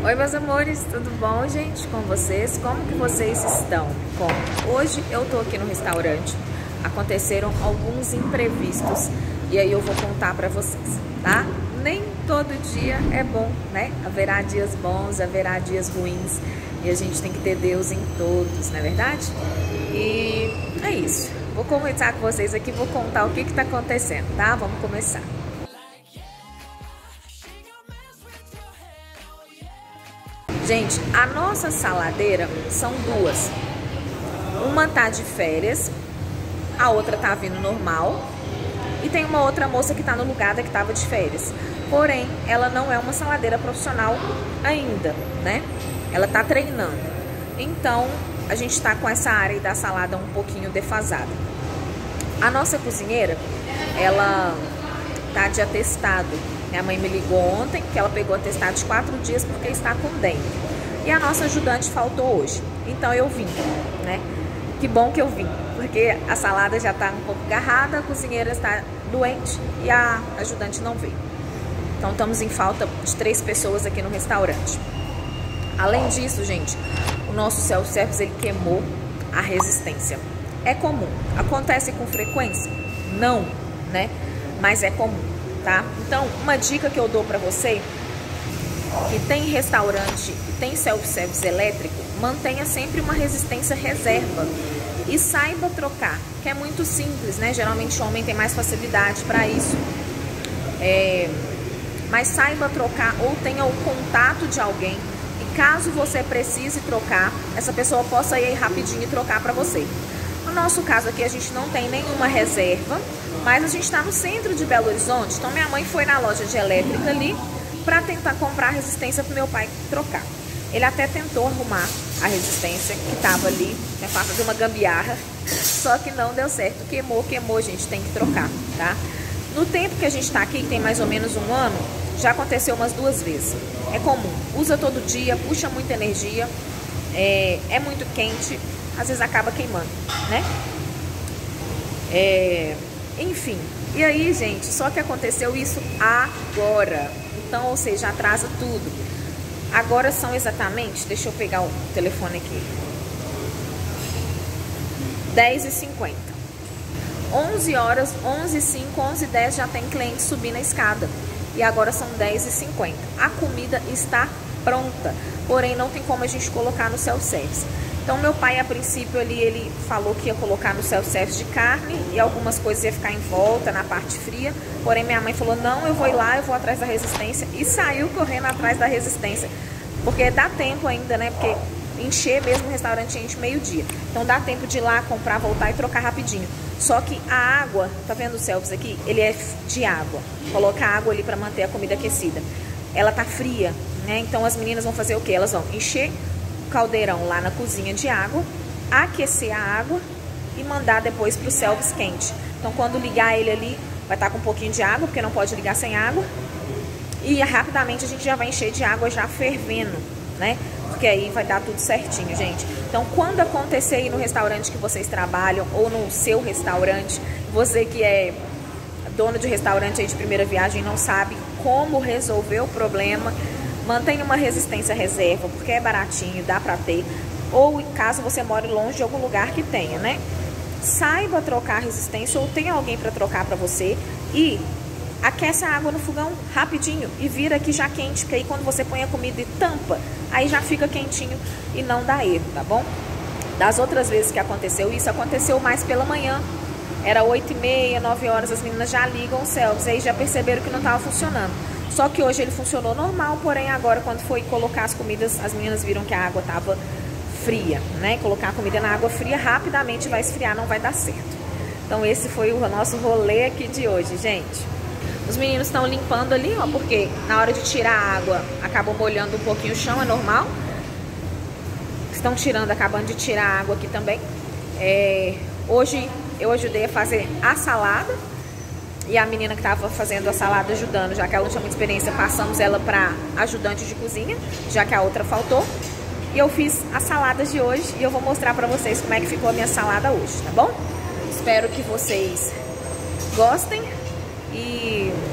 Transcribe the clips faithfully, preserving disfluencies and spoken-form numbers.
Oi meus amores, tudo bom gente? Com vocês? Como que vocês estão? Bom, hoje eu tô aqui no restaurante, aconteceram alguns imprevistos e aí eu vou contar pra vocês, tá? Nem todo dia é bom, né? Haverá dias bons, haverá dias ruins e a gente tem que ter Deus em todos, não é verdade? E é isso, vou conversar com vocês aqui, vou contar o que que tá acontecendo, tá? Vamos começar. Gente, a nossa saladeira são duas. Uma tá de férias, a outra tá vindo normal. E tem uma outra moça que tá no lugar da que tava de férias. Porém, ela não é uma saladeira profissional ainda, né? Ela tá treinando. Então, a gente tá com essa área da salada um pouquinho defasada. A nossa cozinheira, ela tá de atestado. Minha mãe me ligou ontem que ela pegou atestado de quatro dias porque está com dengue. E a nossa ajudante faltou hoje. Então eu vim, né? Que bom que eu vim, porque a salada já está um pouco agarrada, a cozinheira está doente e a ajudante não veio. Então estamos em falta de três pessoas aqui no restaurante. Além disso, gente, o nosso self-service ele queimou a resistência. É comum. Acontece com frequência? Não, né? Mas é comum. Tá? Então, uma dica que eu dou pra você, que tem restaurante e tem self-service elétrico, mantenha sempre uma resistência reserva e saiba trocar, que é muito simples, né? Geralmente o homem tem mais facilidade para isso. É... Mas saiba trocar ou tenha o contato de alguém e caso você precise trocar, essa pessoa possa ir rapidinho e trocar para você. No nosso caso aqui, a gente não tem nenhuma reserva, mas a gente está no centro de Belo Horizonte, então minha mãe foi na loja de elétrica ali para tentar comprar resistência para meu pai trocar. Ele até tentou arrumar a resistência que estava ali, é para fazer uma gambiarra, só que não deu certo, queimou, queimou, gente, tem que trocar, tá? No tempo que a gente está aqui, que tem mais ou menos um ano, já aconteceu umas duas vezes. É comum, usa todo dia, puxa muita energia, é, é muito quente, às vezes acaba queimando, né? É... Enfim, e aí, gente, só que aconteceu isso agora. Então, ou seja, atrasa tudo. Agora são exatamente, deixa eu pegar o telefone aqui, dez e cinquenta. onze horas, onze e cinco, onze e dez já tem cliente subindo a escada. E agora são dez e cinquenta. A comida está pronta, porém não tem como a gente colocar no self-service. Então meu pai a princípio ali, ele falou que ia colocar no self-service de carne e algumas coisas ia ficar em volta na parte fria, porém minha mãe falou não, eu vou ir lá, eu vou atrás da resistência e saiu correndo atrás da resistência, porque dá tempo ainda, né, porque encher mesmo o restaurante enche meio-dia, então dá tempo de ir lá, comprar, voltar e trocar rapidinho. Só que a água, tá vendo o self aqui? Ele é de água, coloca água ali para manter a comida aquecida, ela tá fria, né, então as meninas vão fazer o que? Elas vão encher caldeirão lá na cozinha de água, aquecer a água e mandar depois para o self quente. Então quando ligar ele ali, vai estar com um pouquinho de água, porque não pode ligar sem água. E rapidamente a gente já vai encher de água já fervendo, né? Porque aí vai dar tudo certinho, gente. Então quando acontecer aí no restaurante que vocês trabalham, ou no seu restaurante, você que é dono de restaurante aí de primeira viagem não sabe como resolver o problema, mantenha uma resistência reserva, porque é baratinho, dá pra ter. Ou caso você more longe de algum lugar que tenha, né? Saiba trocar a resistência ou tenha alguém pra trocar pra você. E aquece a água no fogão rapidinho e vira aqui já quente, porque aí quando você põe a comida e tampa, aí já fica quentinho e não dá erro, tá bom? Das outras vezes que aconteceu isso, aconteceu mais pela manhã. Era oito e meia, nove horas, as meninas já ligam o self, aí já perceberam que não tava funcionando. Só que hoje ele funcionou normal, porém agora quando foi colocar as comidas, as meninas viram que a água estava fria, né? Colocar a comida na água fria rapidamente vai esfriar, não vai dar certo. Então esse foi o nosso rolê aqui de hoje, gente. Os meninos estão limpando ali, ó, porque na hora de tirar a água acabam molhando um pouquinho o chão, é normal. Estão tirando, acabando de tirar a água aqui também. É, hoje eu ajudei a fazer a salada. E a menina que estava fazendo a salada ajudando, já que ela não tinha muita experiência, passamos ela para ajudante de cozinha, já que a outra faltou. E eu fiz as saladas de hoje e eu vou mostrar para vocês como é que ficou a minha salada hoje, tá bom? Espero que vocês gostem e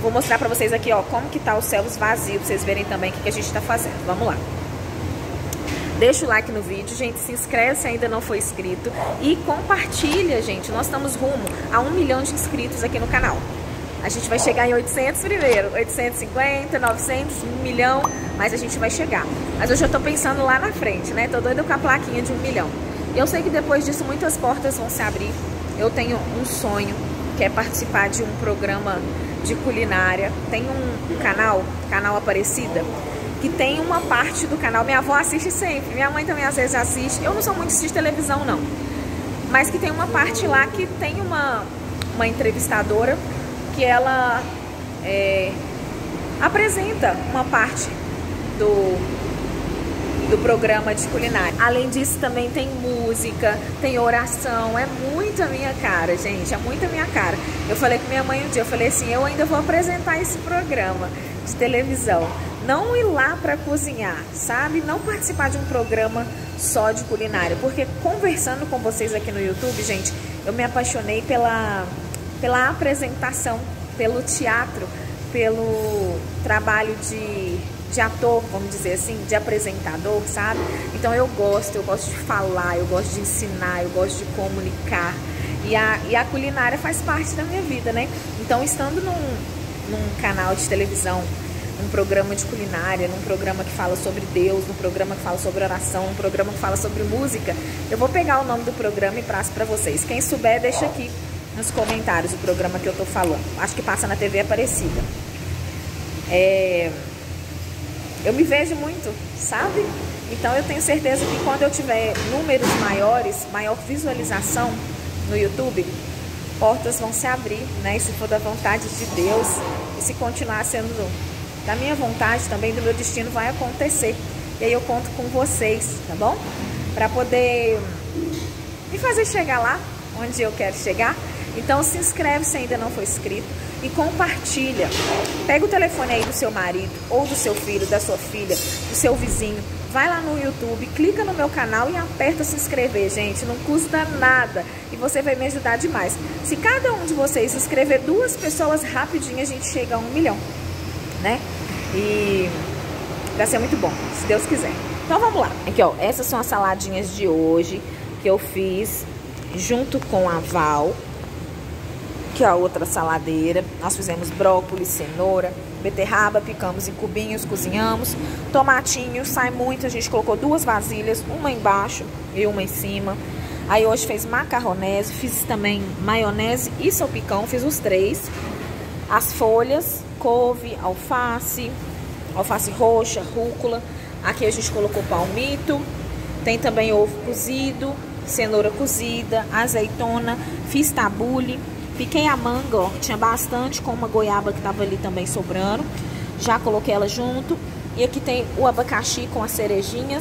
vou mostrar pra vocês aqui, ó, como que tá o Selvos vazio, pra vocês verem também o que, que a gente tá fazendo. Vamos lá. Deixa o like no vídeo, gente, se inscreve se ainda não for inscrito e compartilha, gente. Nós estamos rumo a um milhão de inscritos aqui no canal. A gente vai chegar em oitocentos primeiro, oitocentos e cinquenta, novecentos, um milhão, mas a gente vai chegar. Mas eu já tô pensando lá na frente, né? Tô doida com a plaquinha de um milhão. Eu sei que depois disso muitas portas vão se abrir. Eu tenho um sonho, que é participar de um programa de culinária. Tem um canal, canal Aparecida, que tem uma parte do canal, minha avó assiste sempre, minha mãe também às vezes assiste. Eu não sou muito de televisão não, mas que tem uma parte lá que tem uma, uma entrevistadora que ela é, apresenta uma parte do, do programa de culinária. Além disso também tem música, tem oração, é muito a minha cara, gente, é muito a minha cara. Eu falei com minha mãe um dia, eu falei assim, eu ainda vou apresentar esse programa de televisão. Não ir lá para cozinhar, sabe? Não participar de um programa só de culinária. Porque conversando com vocês aqui no YouTube, gente, eu me apaixonei pela, pela apresentação, pelo teatro, pelo trabalho de, de ator, vamos dizer assim, de apresentador, sabe? Então eu gosto, eu gosto de falar, eu gosto de ensinar, eu gosto de comunicar. E a, e a culinária faz parte da minha vida, né? Então, estando num, num canal de televisão, num programa de culinária, num programa que fala sobre Deus, num programa que fala sobre oração, num programa que fala sobre música, eu vou pegar o nome do programa e passo pra vocês. Quem souber, deixa aqui nos comentários o programa que eu tô falando. Acho que passa na T V Aparecida. É... Eu me vejo muito, sabe? Então eu tenho certeza que quando eu tiver números maiores, maior visualização no YouTube, portas vão se abrir, né? E se for da vontade de Deus, e se continuar sendo da minha vontade também, do meu destino, vai acontecer. E aí eu conto com vocês, tá bom? Pra poder me fazer chegar lá onde eu quero chegar. Então se inscreve se ainda não for inscrito e compartilha. Pega o telefone aí do seu marido, ou do seu filho, da sua filha, do seu vizinho. Vai lá no YouTube, clica no meu canal e aperta se inscrever, gente. Não custa nada e você vai me ajudar demais. Se cada um de vocês inscrever duas pessoas, rapidinho a gente chega a um milhão, né? E vai ser muito bom, se Deus quiser. Então vamos lá. Aqui, ó, essas são as saladinhas de hoje que eu fiz junto com a Val, que é a outra saladeira. Nós fizemos brócolis, cenoura, beterraba, picamos em cubinhos, cozinhamos. Tomatinho, sai muito, a gente colocou duas vasilhas, uma embaixo e uma em cima. Aí hoje fez macarronese, fiz também maionese e salpicão, fiz os três. As folhas, couve, alface, alface roxa, rúcula. Aqui a gente colocou palmito. Tem também ovo cozido, cenoura cozida, azeitona, fiz tabule. Piquei a manga, ó, tinha bastante, com uma goiaba que tava ali também sobrando. Já coloquei ela junto. E aqui tem o abacaxi com as cerejinhas.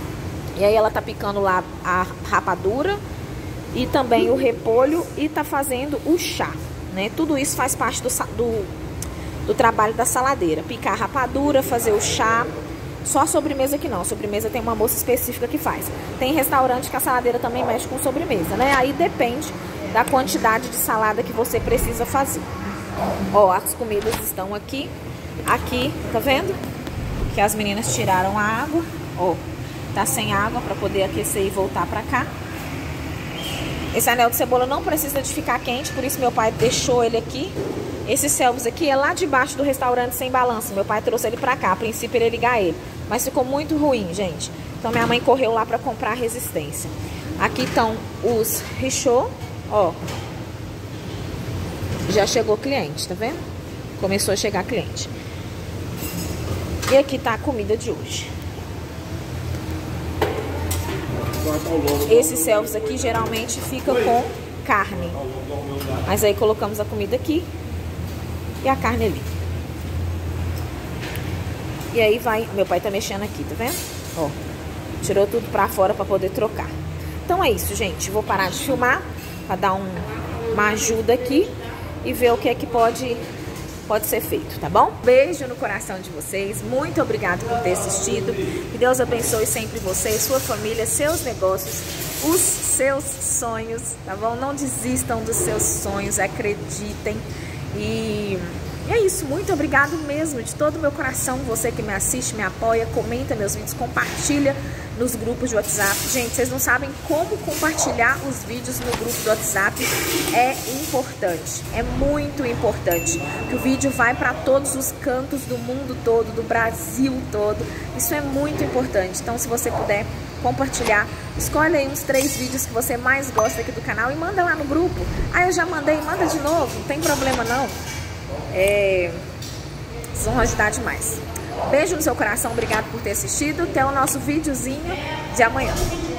E aí ela tá picando lá a rapadura e também o repolho e tá fazendo o chá, né? Tudo isso faz parte do, do, do trabalho da saladeira. Picar a rapadura, fazer o chá. Só a sobremesa que não. A sobremesa tem uma moça específica que faz. Tem restaurante que a saladeira também mexe com sobremesa, né? Aí depende da quantidade de salada que você precisa fazer. Ó, as comidas estão aqui. Aqui, tá vendo? Que as meninas tiraram a água. Ó, tá sem água para poder aquecer e voltar pra cá. Esse anel de cebola não precisa de ficar quente, por isso meu pai deixou ele aqui. Esse Selvos aqui é lá debaixo do restaurante sem balanço. Meu pai trouxe ele pra cá, a princípio ele ia ligar ele. Mas ficou muito ruim, gente. Então minha mãe correu lá pra comprar resistência. Aqui estão os richô, ó. Já chegou cliente, tá vendo? Começou a chegar cliente. E aqui tá a comida de hoje. Esse Selvos aqui geralmente fica com carne. Mas aí colocamos a comida aqui e a carne ali. E aí vai... Meu pai tá mexendo aqui, tá vendo? Ó, tirou tudo pra fora pra poder trocar. Então é isso, gente. Vou parar de filmar pra dar um, uma ajuda aqui e ver o que é que pode... pode ser feito, tá bom? Beijo no coração de vocês, muito obrigado por ter assistido, que Deus abençoe sempre você, sua família, seus negócios, os seus sonhos, tá bom? Não desistam dos seus sonhos, acreditem e, E é isso, muito obrigado mesmo, de todo o meu coração, você que me assiste, me apoia, comenta meus vídeos, compartilha nos grupos de WhatsApp. Gente, vocês não sabem como compartilhar os vídeos no grupo do WhatsApp é importante, é muito importante, que o vídeo vai para todos os cantos do mundo todo, do Brasil todo, isso é muito importante. Então, se você puder compartilhar, escolhe aí uns três vídeos que você mais gosta aqui do canal e manda lá no grupo. Ah, eu já mandei, manda de novo, não tem problema não. É... Vocês vão ajudar demais. Beijo no seu coração, obrigado por ter assistido. Até o nosso videozinho de amanhã.